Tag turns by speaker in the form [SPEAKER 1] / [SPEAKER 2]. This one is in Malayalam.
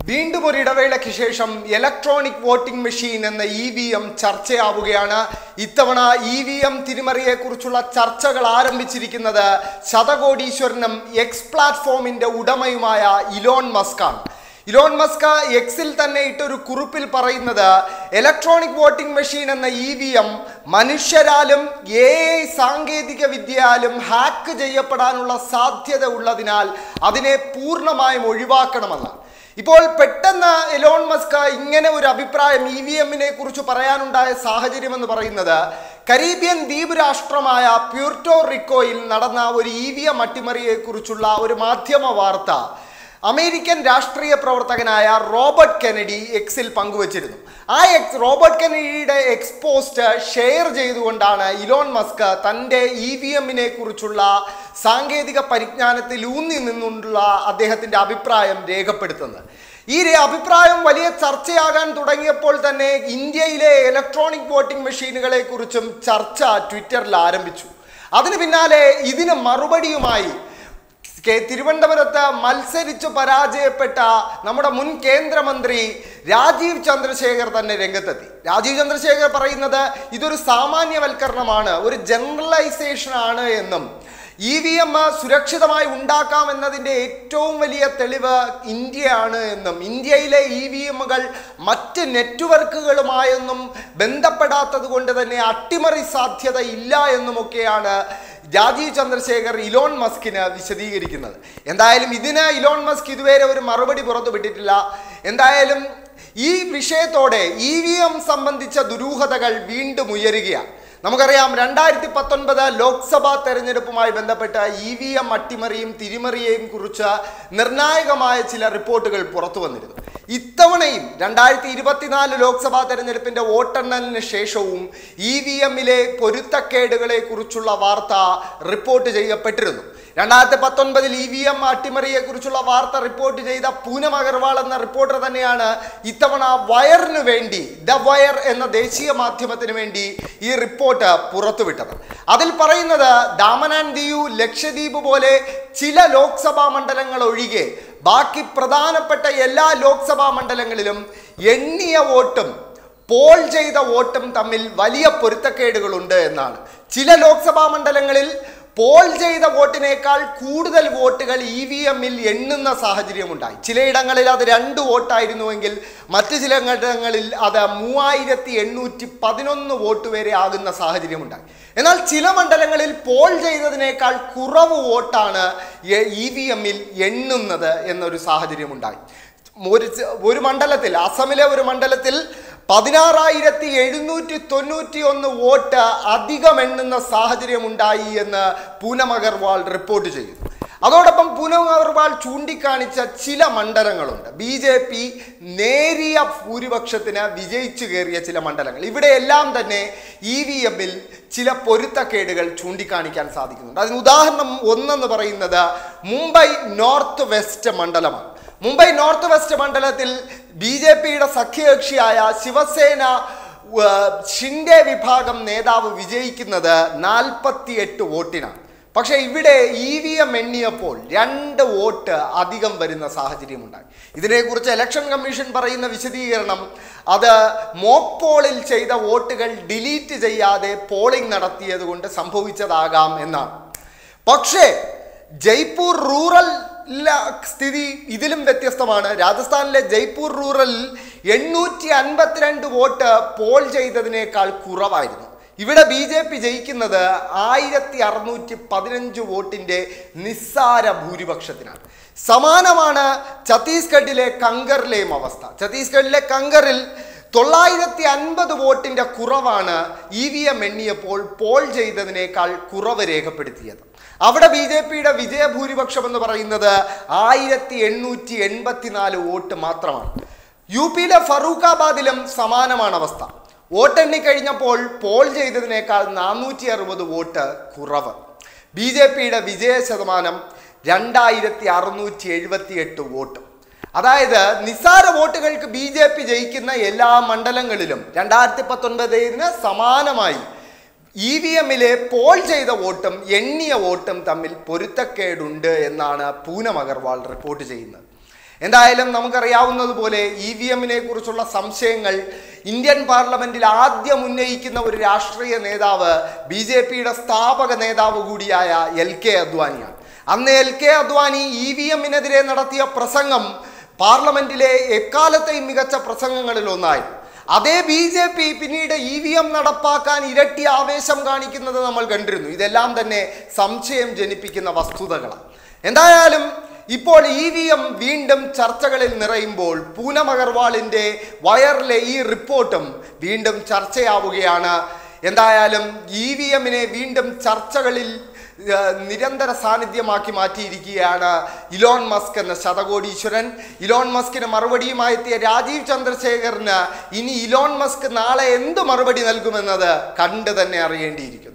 [SPEAKER 1] വീണ്ടും ഒരു ഇടവേളയ്ക്ക് ശേഷം ഇലക്ട്രോണിക് വോട്ടിംഗ് മെഷീൻ എന്ന EVM ചർച്ചയാവുകയാണ്. ഇത്തവണ EVM തിരിമറിയെക്കുറിച്ചുള്ള ചർച്ചകൾ ആരംഭിച്ചിരിക്കുന്നത് ശതകോടീശ്വരനും എക്സ് പ്ലാറ്റ്ഫോമിന്റെ ഉടമയുമായ ഇലോൺ മസ്കാണ്. ഇലോൺ മസ്ക് എക്സിൽ തന്നെ ഇട്ടൊരു കുറിപ്പിൽ പറയുന്നത് ഇലക്ട്രോണിക് വോട്ടിംഗ് മെഷീൻ എന്ന EVM മനുഷ്യരാലും AI സാങ്കേതിക വിദ്യയാലും ഹാക്ക് ചെയ്യപ്പെടാനുള്ള സാധ്യത ഉള്ളതിനാൽ അതിനെ പൂർണ്ണമായും ഒഴിവാക്കണമെന്നാണ്. ഇപ്പോൾ പെട്ടെന്ന് എലോൺ മസ്ക് ഇങ്ങനെ ഒരു അഭിപ്രായം EVMനെ കുറിച്ച് പറയാനുണ്ടായ സാഹചര്യം എന്ന് പറയുന്നത് കരീബിയൻ ദ്വീപ് രാഷ്ട്രമായ പ്യൂർട്ടോ റിക്കോയിൽ നടന്ന ഒരു EVM അട്ടിമറിയെക്കുറിച്ചുള്ള ഒരു മാധ്യമ വാർത്ത അമേരിക്കൻ രാഷ്ട്രീയ പ്രവർത്തകനായ റോബർട്ട് കെനഡി എക്സിൽ പങ്കുവച്ചിരുന്നു. റോബർട്ട് കെനഡിയുടെ എക്സ് പോസ്റ്റ് ഷെയർ ചെയ്തുകൊണ്ടാണ് ഇലോൺ മസ്ക് തൻ്റെ EVMനെ കുറിച്ചുള്ള സാങ്കേതിക പരിജ്ഞാനത്തിൽ ഊന്നി നിന്നുള്ള അദ്ദേഹത്തിൻ്റെ അഭിപ്രായം രേഖപ്പെടുത്തുന്നത്. ഈ അഭിപ്രായം വലിയ ചർച്ചയാകാൻ തുടങ്ങിയപ്പോൾ തന്നെ ഇന്ത്യയിലെ ഇലക്ട്രോണിക് വോട്ടിംഗ് മെഷീനുകളെ കുറിച്ചും ചർച്ച ട്വിറ്ററിൽ ആരംഭിച്ചു. അതിന് പിന്നാലെ ഇതിന് മറുപടിയുമായി തിരുവനന്തപുരത്ത് മത്സരിച്ചു പരാജയപ്പെട്ട നമ്മുടെ മുൻ കേന്ദ്രമന്ത്രി രാജീവ് ചന്ദ്രശേഖർ തന്നെ രംഗത്തെത്തി. രാജീവ് ചന്ദ്രശേഖർ പറയുന്നത് ഇതൊരു സാമാന്യവൽക്കരണമാണ്, ഒരു ജനറലൈസേഷൻ ആണ് എന്നും EVM സുരക്ഷിതമായി ഉണ്ടാക്കാമെന്നതിൻ്റെ ഏറ്റവും വലിയ തെളിവ് ഇന്ത്യയാണ് എന്നും ഇന്ത്യയിലെ EVMകൾ മറ്റ് നെറ്റ്വർക്കുകളുമായൊന്നും ബന്ധപ്പെടാത്തത് കൊണ്ട് തന്നെ അട്ടിമറി സാധ്യത ഇല്ല എന്നുമൊക്കെയാണ് രാജീവ് ചന്ദ്രശേഖർ ഇലോൺ മസ്കിന് വിശദീകരിക്കുന്നത്. എന്തായാലും ഇതിന് ഇലോൺ മസ്ക് ഇതുവരെ ഒരു മറുപടി പുറത്തുവിട്ടിട്ടില്ല. എന്തായാലും ഈ വിഷയത്തോടെ EVM സംബന്ധിച്ച ദുരൂഹതകൾ വീണ്ടും ഉയരുകയാണ്. നമുക്കറിയാം 2019 ലോക്സഭാ തെരഞ്ഞെടുപ്പുമായി ബന്ധപ്പെട്ട EVM അട്ടിമറിയും തിരിമറിയെയും കുറിച്ച് നിർണായകമായ ചില റിപ്പോർട്ടുകൾ പുറത്തു വന്നിരുന്നു. ഇത്തവണയും 2024 ലോക്സഭാ തെരഞ്ഞെടുപ്പിന്റെ വോട്ടെണ്ണലിന് ശേഷവും EVMലെ പൊരുത്തക്കേടുകളെ കുറിച്ചുള്ള വാർത്ത റിപ്പോർട്ട് ചെയ്യപ്പെട്ടിരുന്നു. 2019 EVM അട്ടിമറിയെക്കുറിച്ചുള്ള വാർത്ത റിപ്പോർട്ട് ചെയ്ത പൂനം അഗർവാൾ എന്ന റിപ്പോർട്ടർ തന്നെയാണ് ഇത്തവണ വയറിന് വേണ്ടി ദ വയർ എന്ന ദേശീയ മാധ്യമത്തിന് വേണ്ടി ഈ റിപ്പോർട്ട് പുറത്തുവിട്ടത്. അതിൽ പറയുന്നത് ദാമൻ ആൻഡ് ദിയു, ലക്ഷദ്വീപ് പോലെ ചില ലോക്സഭാ മണ്ഡലങ്ങൾ ഒഴികെ ബാക്കി പ്രധാനപ്പെട്ട എല്ലാ ലോക്സഭാ മണ്ഡലങ്ങളിലും എണ്ണിയ വോട്ടും പോൾ ചെയ്ത വോട്ടും തമ്മിൽ വലിയ പൊരുത്തക്കേടുകളുണ്ട് എന്നാണ്. ചില ലോക്സഭാ മണ്ഡലങ്ങളിൽ പോൾ ചെയ്ത വോട്ടിനേക്കാൾ കൂടുതൽ വോട്ടുകൾ EVMൽ എണ്ണുന്ന സാഹചര്യമുണ്ടായി. ചിലയിടങ്ങളിൽ അത് 2 വോട്ടായിരുന്നുവെങ്കിൽ മറ്റു ചിലയിടങ്ങളിൽ അത് 3811 വോട്ട് വരെ ആകുന്ന സാഹചര്യമുണ്ടായി. എന്നാൽ ചില മണ്ഡലങ്ങളിൽ പോൾ ചെയ്തതിനേക്കാൾ കുറവ് വോട്ടാണ് EVMൽ എണ്ണുന്നത് എന്നൊരു സാഹചര്യമുണ്ടായി. ഒരു മണ്ഡലത്തിൽ, അസമിലെ ഒരു മണ്ഡലത്തിൽ 16,791 വോട്ട് അധികം എണ്ണുന്ന സാഹചര്യമുണ്ടായി എന്ന് പൂനം അഗർവാൾ റിപ്പോർട്ട് ചെയ്യുന്നു. അതോടൊപ്പം പൂനം അഗർവാൾ ചൂണ്ടിക്കാണിച്ച ചില മണ്ഡലങ്ങളുണ്ട്, BJP നേരിയ ഭൂരിപക്ഷത്തിന് വിജയിച്ചു കയറിയ ചില മണ്ഡലങ്ങൾ. ഇവിടെയെല്ലാം തന്നെ EVMൽ ചില പൊരുത്തക്കേടുകൾ ചൂണ്ടിക്കാണിക്കാൻ സാധിക്കുന്നുണ്ട്. അതിന് ഉദാഹരണം ഒന്നെന്ന് പറയുന്നത് മുംബൈ നോർത്ത് വെസ്റ്റ് മണ്ഡലമാണ്. മുംബൈ നോർത്ത് വെസ്റ്റ് മണ്ഡലത്തിൽ BJPയുടെ സഖ്യകക്ഷിയായ ശിവസേന ഷിൻഡെ വിഭാഗം നേതാവ് വിജയിക്കുന്നത് 48 വോട്ടിനാണ്. പക്ഷേ ഇവിടെ EVM എണ്ണിയപ്പോൾ 2 വോട്ട് അധികം വരുന്ന സാഹചര്യമുണ്ടായി. ഇതിനെക്കുറിച്ച് ഇലക്ഷൻ കമ്മീഷൻ പറയുന്ന വിശദീകരണം അത് മോക്ക് പോളിൽ ചെയ്ത വോട്ടുകൾ ഡിലീറ്റ് ചെയ്യാതെ പോളിംഗ് നടത്തിയത് കൊണ്ട് സംഭവിച്ചതാകാം എന്നാണ്. പക്ഷേ ജയ്പൂർ റൂറൽ സ്ഥിതി ഇതിലും വ്യത്യസ്തമാണ്. രാജസ്ഥാനിലെ ജയ്പൂർ റൂറലിൽ 852 വോട്ട് പോൾ ചെയ്തതിനേക്കാൾ കുറവായിരുന്നു. ഇവിടെ BJP ജയിക്കുന്നത് 1615 വോട്ടിന്റെ നിസ്സാര ഭൂരിപക്ഷത്തിനാണ്. സമാനമാണ് ഛത്തീസ്ഗഡിലെ കങ്കറിലെയും അവസ്ഥ. ഛത്തീസ്ഗഡിലെ കങ്കറിൽ 950 വോട്ടിന്റെ കുറവാണ് EVM എണ്ണിയപ്പോൾ പോൾ ചെയ്തതിനേക്കാൾ കുറവ് രേഖപ്പെടുത്തിയത്. അവിടെ BJPയുടെ വിജയഭൂരിപക്ഷം എന്ന് പറയുന്നത് 1884 വോട്ട് മാത്രമാണ്. UPയിലെ ഫറൂഖാബാദിലും സമാനമാണ് അവസ്ഥ. വോട്ടെണ്ണി കഴിഞ്ഞപ്പോൾ പോൾ ചെയ്തതിനേക്കാൾ 460 വോട്ട് കുറവ്. BJPയുടെ വിജയ ശതമാനം 2678 വോട്ട്. അതായത് നിസ്സാര വോട്ടുകൾക്ക് BJP ജയിക്കുന്ന എല്ലാ മണ്ഡലങ്ങളിലും 2019 സമാനമായി EVMലെ പോൾ ചെയ്ത വോട്ടും എണ്ണിയ വോട്ടും തമ്മിൽ പൊരുത്തക്കേടുണ്ട് എന്നാണ് പൂനം അഗർവാൾ റിപ്പോർട്ട് ചെയ്യുന്നത്. എന്തായാലും നമുക്കറിയാവുന്നതുപോലെ EVM-നെ കുറിച്ചുള്ള സംശയങ്ങൾ ഇന്ത്യൻ പാർലമെന്റിൽ ആദ്യം ഉന്നയിക്കുന്ന ഒരു രാഷ്ട്രീയ നേതാവ് BJP-യുടെ സ്ഥാപക നേതാവ് കൂടിയായ LK അദ്വാനിയാണ്. അന്ന് LK അദ്വാനി EVM-നെതിരെ നടത്തിയ പ്രസംഗം പാർലമെന്റിലെ എക്കാലത്തെയും മികച്ച പ്രസംഗങ്ങളിൽ ഒന്നായിരുന്നു. അതേ BJP പിന്നീട് EVM നടപ്പാക്കാൻ ഇരട്ടി ആവേശം കാണിക്കുന്നത് നമ്മൾ കണ്ടിരുന്നു. ഇതെല്ലാം തന്നെ സംശയം ജനിപ്പിക്കുന്ന വസ്തുതകളാണ്. എന്തായാലും ഇപ്പോൾ EVM വീണ്ടും ചർച്ചകളിൽ നിറയുമ്പോൾ പൂനം അഗർവാളിൻ്റെ വയറിലെ ഈ റിപ്പോർട്ടും വീണ്ടും ചർച്ചയാവുകയാണ്. എന്തായാലും EVM-നെ വീണ്ടും ചർച്ചകളിൽ നിരന്തര സാന്നിധ്യമാക്കി മാറ്റിയിരിക്കുകയാണ് ഇലോൺ മസ്ക് എന്ന ശതകോടീശ്വരൻ. ഇലോൺ മസ്കിന് മറുപടിയുമായി എത്തിയ രാജീവ് ചന്ദ്രശേഖറിന് ഇനി ഇലോൺ മസ്ക് നാളെ എന്ത് മറുപടി നൽകുമെന്നത് കണ്ടു തന്നെ അറിയേണ്ടിയിരിക്കുന്നു.